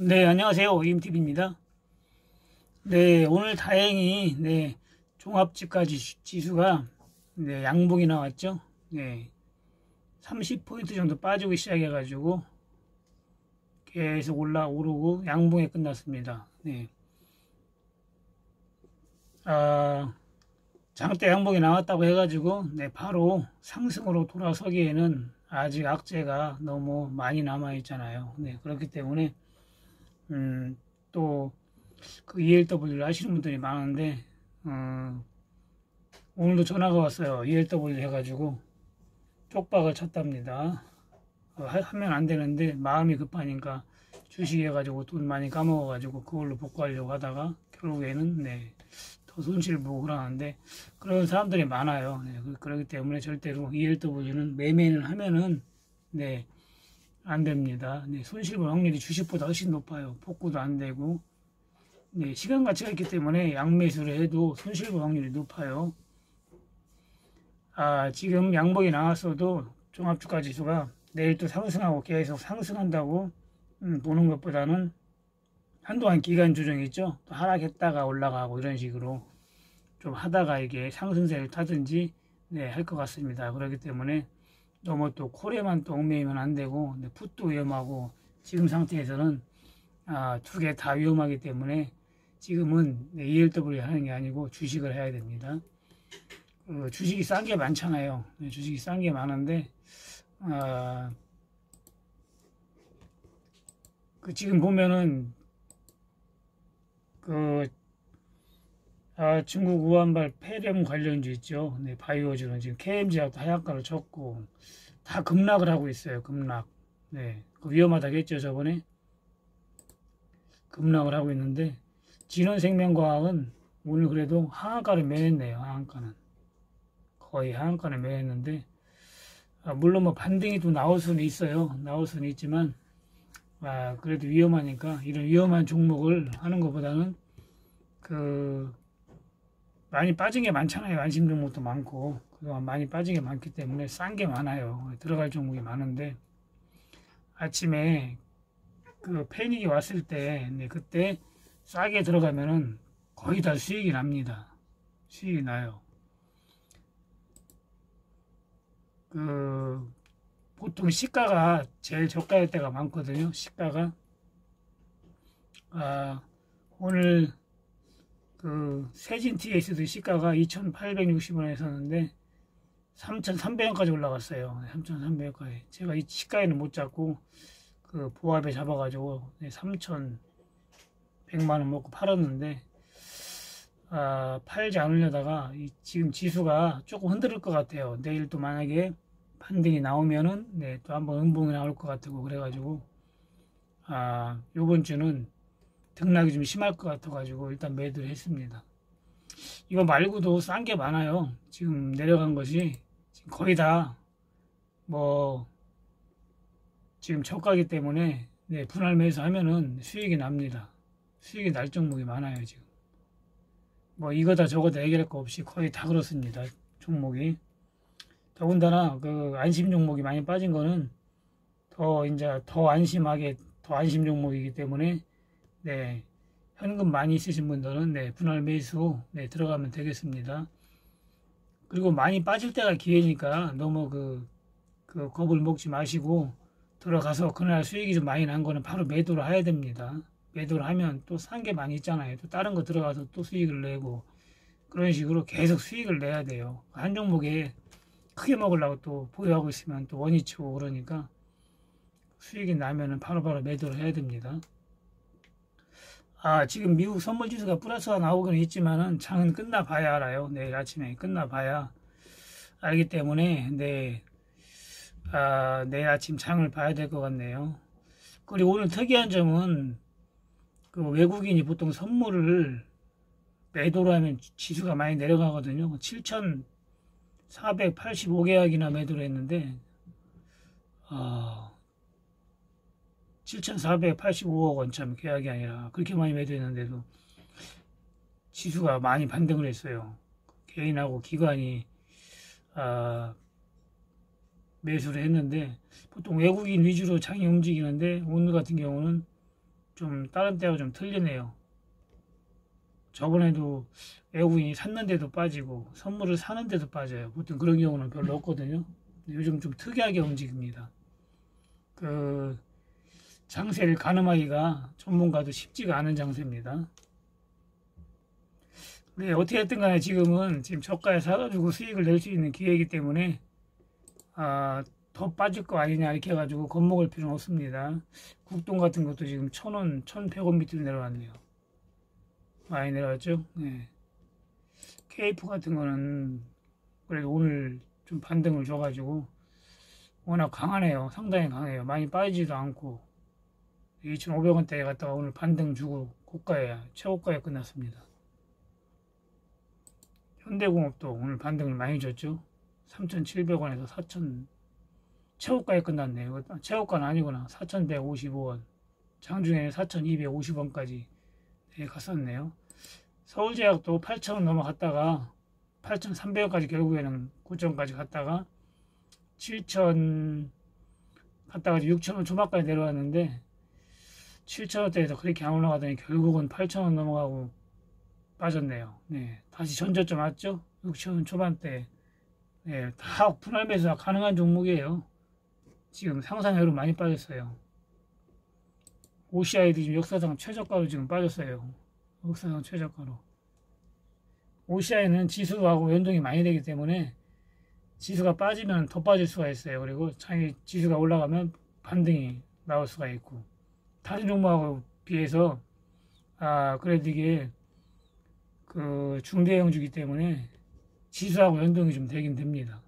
네, 안녕하세요. 임TV입니다. 네, 오늘 다행히, 종합주가지 지수가, 양봉이 나왔죠. 네, 30포인트 정도 빠지고 시작해가지고, 계속 오르고, 양봉에 끝났습니다. 네. 장대 양봉이 나왔다고 해가지고, 바로 상승으로 돌아서기에는 아직 악재가 너무 많이 남아있잖아요. 네, 그렇기 때문에, 또, 그 ELW를 하시는 분들이 많은데, 오늘도 전화가 왔어요. ELW 해가지고, 쪽박을 쳤답니다. 하면 안 되는데, 마음이 급하니까, 주식 해가지고 돈 많이 까먹어가지고, 그걸로 복구하려고 하다가, 결국에는, 더 손실 보고 그러는데, 그런 사람들이 많아요. 그렇기 때문에 절대로 ELW는 매매를 하면은, 안 됩니다. 손실 볼 확률이 주식보다 훨씬 높아요. 복구도 안 되고, 시간 가치가 있기 때문에 양매수를 해도 손실 볼 확률이 높아요. 지금 양봉이 나왔어도 종합주가 지수가 내일 또 상승하고 계속 상승한다고 보는 것보다는 한동안 기간 조정이 있죠. 또 하락했다가 올라가고 이런 식으로 좀 하다가 이게 상승세를 타든지 할 것 같습니다. 그렇기 때문에 너무 또 콜에만 또 얽매이면 안 되고 풋도 위험하고 지금 상태에서는 두 개 다 위험하기 때문에 지금은 ELW 하는 게 아니고 주식을 해야 됩니다. 주식이 싼 게 많잖아요. 주식이 싼 게 많은데 지금 보면은 중국 우한발 폐렴 관련주 있죠. 바이오주는 지금 KMG하고 하약가를 쳤고 다 급락을 하고 있어요. 급락. 위험하다겠죠. 저번에 급락을 하고 있는데 진원생명과학은 오늘 그래도 하한가를 매냈네요. 하한가는 거의 하한가를 매냈는데 물론 뭐 반등이 또 나올 수는 있어요. 나올 수는 있지만 그래도 위험하니까 이런 위험한 종목을 하는 것보다는 많이 빠진 게 많잖아요. 안심 종목도 많고 그동안 많이 빠진 게 많기 때문에 싼 게 많아요. 들어갈 종목이 많은데 아침에 패닉이 왔을 때 그때 싸게 들어가면은 거의 다 수익이 납니다. 수익이 나요. 보통 시가가 제일 저가일 때가 많거든요. 시가가 오늘 세진 TS도 시가가 2,860원에 섰는데 3,300원까지 올라갔어요. 3,300원까지. 제가 이 시가에는 못 잡고 보합에 잡아가지고 3,100만원 먹고 팔았는데 팔지 않으려다가 지금 지수가 조금 흔들릴 것 같아요. 내일 또 만약에 반등이 나오면은 또 한번 음봉이 나올 것 같고 그래가지고 요번 주는 등락이 좀 심할 것 같아가지고 일단 매도를 했습니다. 이거 말고도 싼 게 많아요. 지금 내려간 것이 지금 거의 다 지금 저가기 때문에 분할 매수 하면은 수익이 납니다. 수익이 날 종목이 많아요. 지금 이거다 저거다 얘기할 거 없이 거의 다 그렇습니다. 종목이. 더군다나 안심 종목이 많이 빠진 거는 더 안심하게 더 안심 종목이기 때문에 현금 많이 있으신 분들은 분할 매수 들어가면 되겠습니다. 그리고 많이 빠질 때가 기회니까 너무 겁을 먹지 마시고 들어가서 그날 수익이 좀 많이 난 거는 바로 매도를 해야 됩니다. 매도를 하면 또 산 게 많이 있잖아요. 또 다른 거 들어가서 또 수익을 내고 그런 식으로 계속 수익을 내야 돼요. 한 종목에 크게 먹으려고 또 보유하고 있으면 또 원이 치고 그러니까 수익이 나면은 바로바로 매도를 해야 됩니다. 지금 미국 선물지수가 플러스가 나오긴 있지만은 장은 끝나봐야 알아요. 내일 아침에 끝나봐야 알기 때문에 내일 아침 장을 봐야 될 것 같네요. 그리고 오늘 특이한 점은 외국인이 보통 선물을 매도로 하면 지수가 많이 내려가거든요. 7,485계약이나 매도를 했는데 7,485억 원 참 계약이 아니라 그렇게 많이 매도했는데도 지수가 많이 반등을 했어요. 개인하고 기관이 매수를 했는데 보통 외국인 위주로 장이 움직이는데 오늘 같은 경우는 좀 다른 때와 좀 틀리네요. 저번에도 외국인이 샀는데도 빠지고 선물을 사는데도 빠져요. 보통 그런 경우는 별로 없거든요. 요즘 좀 특이하게 움직입니다. 그 장세를 가늠하기가 전문가도 쉽지가 않은 장세입니다. 네, 어떻게 했든 간에 지금 저가에 사가지고 수익을 낼 수 있는 기회이기 때문에 더 빠질 거 아니냐 이렇게 해가지고 겁먹을 필요는 없습니다. 국동 같은 것도 지금 1,000원, 1,100원 밑으로 내려왔네요. 많이 내려왔죠? 네. KF 같은 거는 그래도 오늘 좀 반등을 줘가지고 워낙 강하네요. 상당히 강해요. 많이 빠지지도 않고 2,500원대에 갔다가 오늘 반등 주고 고가에 최고가에 끝났습니다. 현대공업도 오늘 반등을 많이 줬죠. 3,700원에서 4,000 최고가에 끝났네요. 최고가는 아니구나. 4,155원. 장중에 4,250원까지 갔었네요. 서울제약도 8,000원 넘어갔다가 8,300원까지 결국에는 9,000원까지 갔다가 7,000 갔다가 6,000원 초반까지 내려왔는데 7,000원대에서 그렇게 안 올라가더니 결국은 8,000원 넘어가고 빠졌네요. 네, 다시 전저점 왔죠? 6,000원 초반대. 네, 다 분할 매수가 가능한 종목이에요. 지금 상상외로 많이 빠졌어요. OCI도 지금 역사상 최저가로 지금 빠졌어요. 역사상 최저가로. OCI는 지수하고 연동이 많이 되기 때문에 지수가 빠지면 더 빠질 수가 있어요. 그리고 자기 지수가 올라가면 반등이 나올 수가 있고. 다른 종목하고 비해서 그래도 이게 그 중대형주기 때문에 지수하고 연동이 좀 되긴 됩니다.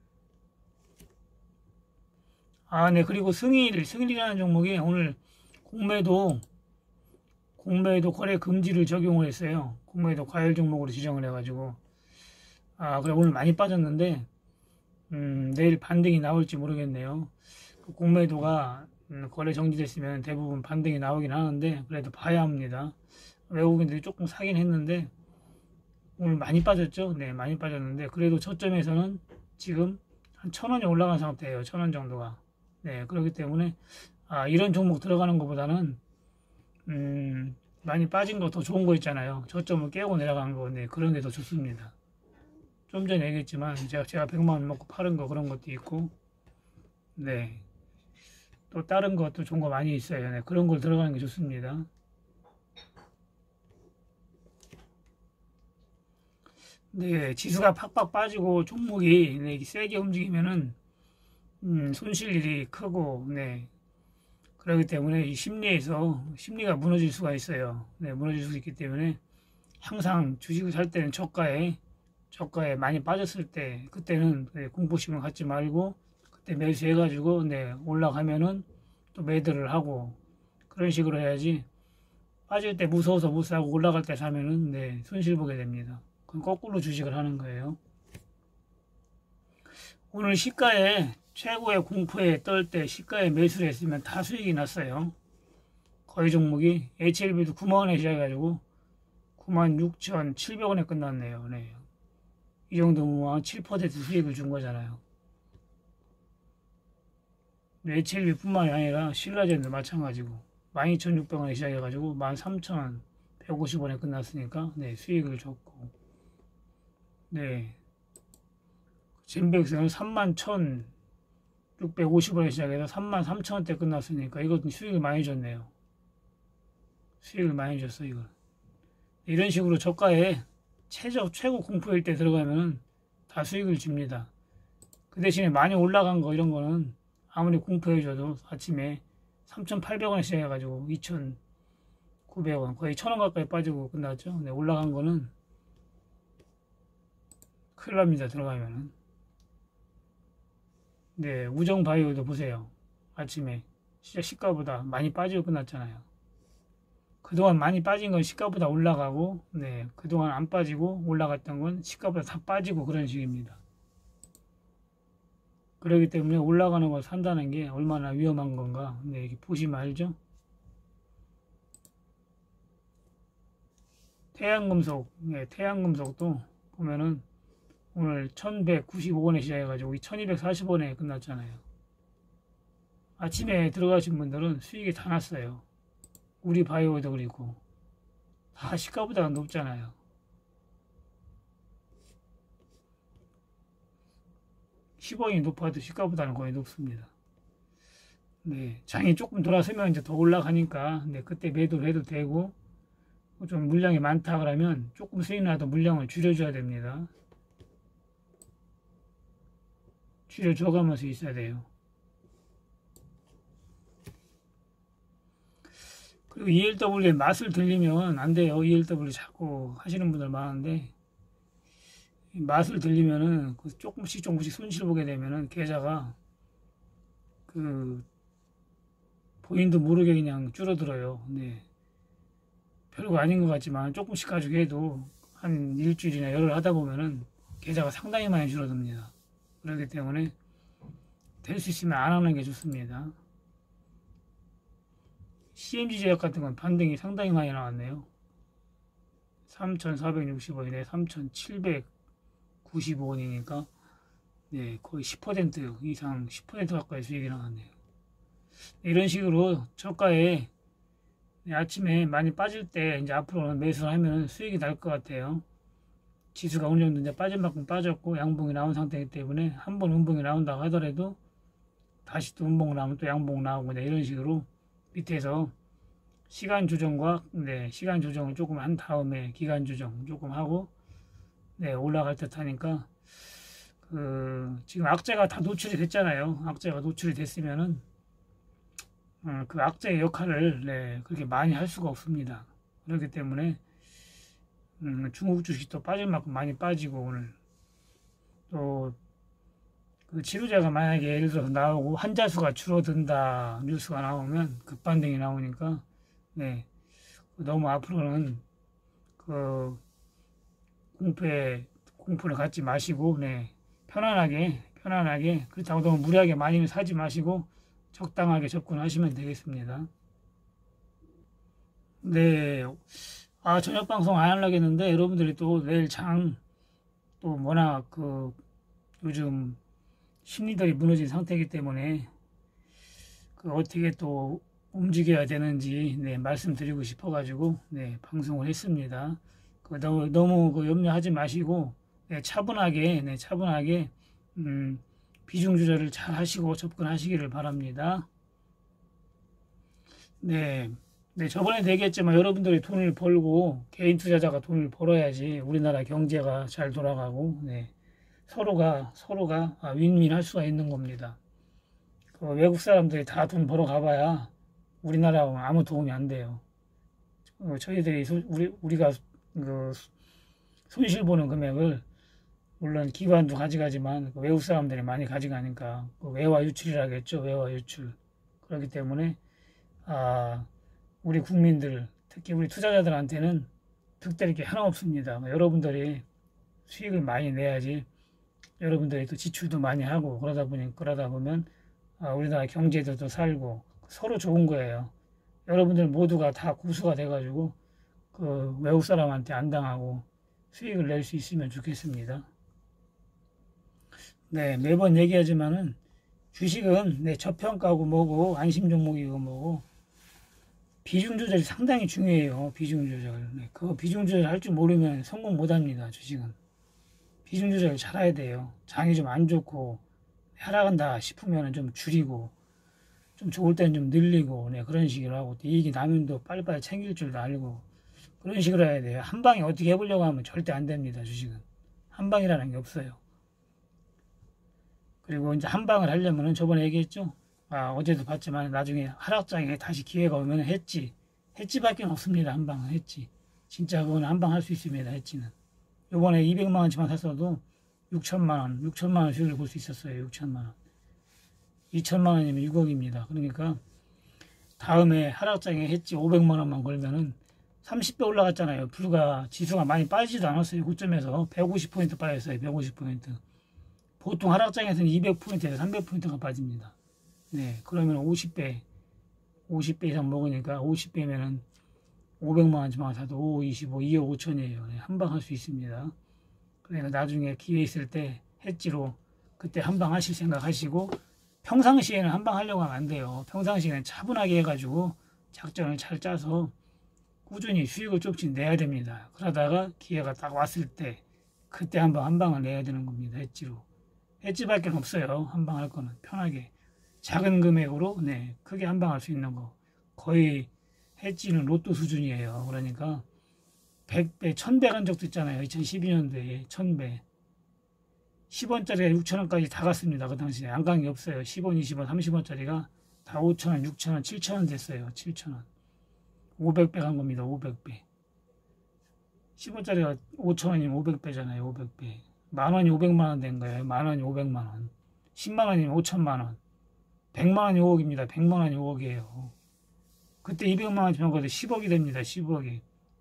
네, 그리고 승일이라는 종목이 오늘 공매도 거래 금지를 적용을 했어요. 공매도 과열 종목으로 지정을 해가지고. 그래 오늘 많이 빠졌는데, 내일 반등이 나올지 모르겠네요. 그 공매도가 거래 정지됐으면 대부분 반등이 나오긴 하는데, 그래도 봐야 합니다. 외국인들이 조금 사긴 했는데, 오늘 많이 빠졌죠? 네, 많이 빠졌는데, 그래도 저점에서는 지금 한 1,000원이 올라간 상태예요. 1,000원 정도가. 네, 그렇기 때문에, 이런 종목 들어가는 것보다는, 많이 빠진 거 더 좋은 거 있잖아요. 저점을 깨고 내려간 거, 네, 그런 게 더 좋습니다. 좀 전에 얘기했지만, 제가 100만원 먹고 파는 거 그런 것도 있고, 네. 또 다른 것도 좋은 거 많이 있어요. 네, 그런 걸 들어가는 게 좋습니다. 네, 지수가 팍팍 빠지고 종목이 네, 세게 움직이면은 손실일이 크고 네, 그렇기 때문에 이 심리가 무너질 수가 있어요. 네, 무너질 수 있기 때문에 항상 주식을 살 때는 저가에 많이 빠졌을 때 그때는 네, 공포심을 갖지 말고 그때 매수해가지고 네, 올라가면은 또 매도를 하고 그런 식으로 해야지 빠질 때 무서워서 못 사고 올라갈 때 사면은 네, 손실 보게 됩니다. 그럼 거꾸로 주식을 하는 거예요. 오늘 시가에 최고의 공포에 떨 때 시가에 매수를 했으면 다 수익이 났어요. 거의 종목이 HLB도 9만원에 시작해가지고 96,700원에 끝났네요. 네. 이 정도면 7% 수익을 준 거잖아요. HLB 뿐만이 아니라 신라젠도 마찬가지고 12,600원에 시작해가지고 13,150원에 끝났으니까 네, 수익을 줬고 네. 젠백스는 31,650원에 시작해서 33,000원대 끝났으니까 이것도 수익을 많이 줬네요. 수익을 많이 줬어 이거. 이런 식으로 저가에 최고 공포일 때 들어가면 다 수익을 줍니다. 그 대신에 많이 올라간 거 이런 거는 아무리 공포해줘도 아침에 3,800원에 시작해가지고 2,900원 거의 1,000원 가까이 빠지고 끝났죠. 네, 올라간 거는 큰일 납니다. 들어가면은. 네, 우정바이오도 보세요. 아침에 진짜 시가보다 많이 빠지고 끝났잖아요. 그동안 많이 빠진 건 시가보다 올라가고, 네, 그동안 안 빠지고 올라갔던 건 시가보다 다 빠지고 그런 식입니다. 그렇기 때문에 올라가는 걸 산다는 게 얼마나 위험한 건가, 네, 이렇게 보시면 알죠? 태양금속, 네, 태양금속도 보면은 오늘 1195원에 시작해가지고 1240원에 끝났잖아요. 아침에 들어가신 분들은 수익이 다 났어요. 우리 바이오도 그리고 다 시가보다 높잖아요. 시범이 높아도 시가보다는 거의 높습니다. 네, 장이 조금 돌아서면 이제 더 올라가니까 네, 그때 매도를 해도 되고 좀 물량이 많다 그러면 조금 수익 나도 물량을 줄여줘야 됩니다. 줄여줘가면서 있어야 돼요. 그리고 ELW의 맛을 들리면 안 돼요. ELW 자꾸 하시는 분들 많은데 맛을 들리면은 조금씩 손실 보게 되면은 계좌가 본인도 모르게 그냥 줄어들어요. 네. 별거 아닌 것 같지만 조금씩 가지고 해도 한 일주일이나 열흘 하다 보면은 계좌가 상당히 많이 줄어듭니다. 그렇기 때문에 될 수 있으면 안 하는 게 좋습니다. CMG 제약 같은 건 반등이 상당히 많이 나왔네요. 3,460원이네. 3,795원이니까 네, 거의 10% 이상 10% 가까이 수익이 나왔네요. 이런 식으로 저가에 아침에 많이 빠질 때 이제 앞으로는 매수를 하면 수익이 날 것 같아요. 지수가 어느 정도 이제 빠진 만큼 빠졌고 양봉이 나온 상태이기 때문에 한 번 음봉이 나온다고 하더라도 다시 또 음봉 나오면 또 양봉 나오고 이런 식으로 밑에서 시간 조정과 시간 조정을 조금 한 다음에 기간 조정 조금 하고 올라갈 듯 하니까 지금 악재가 다 노출이 됐잖아요. 악재가 노출이 됐으면은 그 악재의 역할을 그렇게 많이 할 수가 없습니다. 그렇기 때문에 중국 주식도 빠질 만큼 많이 빠지고 오늘 또 그 치료제가 만약에 예를 들어서 나오고 환자 수가 줄어든다 뉴스가 나오면 급반등이 나오니까 너무 앞으로는 공포를 갖지 마시고 편안하게 그렇다고 너무 무리하게 많이 사지 마시고 적당하게 접근하시면 되겠습니다. 저녁 방송 안 하려고 했는데 여러분들이 또 내일 장 또 워낙 요즘 심리들이 무너진 상태이기 때문에 어떻게 또 움직여야 되는지 말씀드리고 싶어가지고 방송을 했습니다. 너무 염려하지 마시고 차분하게 비중 조절을 잘 하시고 접근하시기를 바랍니다. 저번에도 얘기했지만 여러분들이 돈을 벌고 개인 투자자가 돈을 벌어야지 우리나라 경제가 잘 돌아가고 서로가 윈윈 할 수가 있는 겁니다. 외국 사람들이 다 돈 벌어 가봐야 우리나라하고 아무 도움이 안 돼요. 저희들이 우리가 손실 보는 금액을 물론 기관도 가져가지만 외국 사람들이 많이 가져가니까 외화 유출이라겠죠. 외화 유출. 그렇기 때문에 우리 국민들 특히 우리 투자자들한테는 득될 게 하나 없습니다. 여러분들이 수익을 많이 내야지 여러분들이 또 지출도 많이 하고 그러다 보면 우리나라 경제도 살고 서로 좋은 거예요. 여러분들 모두가 다 고수가 돼가지고 외국 사람한테 안 당하고 수익을 낼 수 있으면 좋겠습니다. 매번 얘기하지만은 주식은 저평가고 뭐고 안심 종목이고 뭐고 비중 조절이 상당히 중요해요. 비중 조절. 그거 비중 조절 할 줄 모르면 성공 못 합니다. 주식은. 비중 조절을 잘 해야 돼요. 장이 좀 안 좋고 하락한다 싶으면 좀 줄이고 좀 좋을 때는 좀 늘리고 그런 식으로 하고 이익이 나면 또 빨리빨리 챙길 줄도 알고 그런 식으로 해야 돼요. 한 방에 어떻게 해보려고 하면 절대 안 됩니다. 주식은. 한 방이라는 게 없어요. 그리고 이제 한 방을 하려면은 저번에 얘기했죠. 어제도 봤지만 나중에 하락장에 다시 기회가 오면 해지밖에 없습니다. 한 방은 해지. 진짜 그거는 한 방 할 수 있습니다. 해지는. 요번에 200만 원치만 샀어도 6천만 원 수익을 볼 수 있었어요. 6천만 원. 2천만 원이면 6억입니다. 그러니까 다음에 하락장에 해지 500만 원만 걸면은 30배 올라갔잖아요. 불과 지수가 많이 빠지지도 않았어요. 고점에서 150포인트 빠졌어요. 150포인트. 보통 하락장에서는 200포인트에서 300포인트가 빠집니다. 그러면 50배 이상 먹으니까 50배면은 500만 원치만 사도 5, 25, 2억 5천이에요. 한 방 할 수 있습니다. 그러니까 나중에 기회 있을 때 해지로 그때 한 방 하실 생각 하시고 평상시에는 한 방 하려고 하면 안 돼요. 평상시에는 차분하게 해가지고 작전을 잘 짜서 꾸준히 수익을 조금씩 내야 됩니다. 그러다가 기회가 딱 왔을 때 그때 한번 한 방을 내야 되는 겁니다. 엣지로. 엣지밖에 없어요. 한 방 할 거는 편하게 작은 금액으로 네 크게 한 방 할 수 있는 거 거의 엣지는 로또 수준이에요. 그러니까 100배, 1000배 간 적도 있잖아요. 2012년도에 1000배. 10원짜리가 6,000원까지 다 갔습니다. 그 당시에 안 간 게 없어요. 10원, 20원, 30원짜리가 다 5,000원, 6,000원, 7,000원 됐어요. 7,000원. 500배 간 겁니다. 500배. 10원짜리가 5,000원이면 500배잖아요. 500배. 만원이 500만원 된 거예요. 만원이 500만원. 10만원이면 5천만원. 100만원이 5억입니다. 100만원이 5억이에요. 그때 200만원 주면 거기서 10억이 됩니다. 10억이.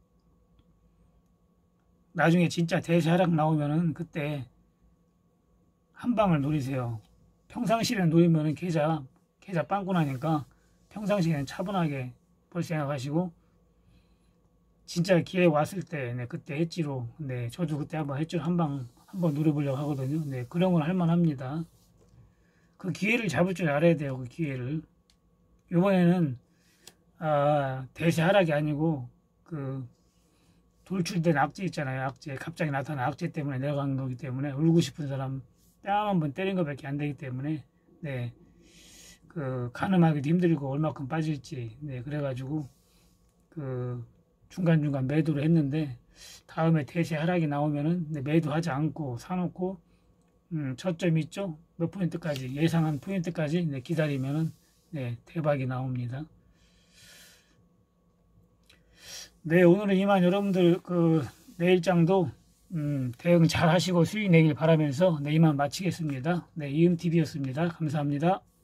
나중에 진짜 대세 하락 나오면은 그때 한 방을 노리세요. 평상시에는 노리면은 계좌 빵꾸 나니까 평상시에는 차분하게 볼 생각하시고 진짜 기회 왔을 때 네, 그때 엣지로 네, 저도 그때 한번 엣지로 한번 노려보려고 하거든요. 네, 그런 건 할만합니다. 그 기회를 잡을 줄 알아야 돼요. 그 기회를. 이번에는 대세 하락이 아니고 그 돌출된 악재 있잖아요. 악재 갑자기 나타난 악재 때문에 내려간 거기 때문에 울고 싶은 사람 뺨 한번 때린 것밖에 안 되기 때문에 네, 그 가늠하기도 힘들고 얼마큼 빠질지 네, 그래가지고 그 중간중간 매도를 했는데 다음에 대세 하락이 나오면은 네, 매도하지 않고 사놓고 저점 있죠? 몇 포인트까지 예상한 포인트까지 네, 기다리면은 네, 대박이 나옵니다. 네, 오늘은 이만 여러분들 그 내일장도 대응 잘 하시고 수익 내길 바라면서 네, 이만 마치겠습니다. 네, 이음TV였습니다. 감사합니다.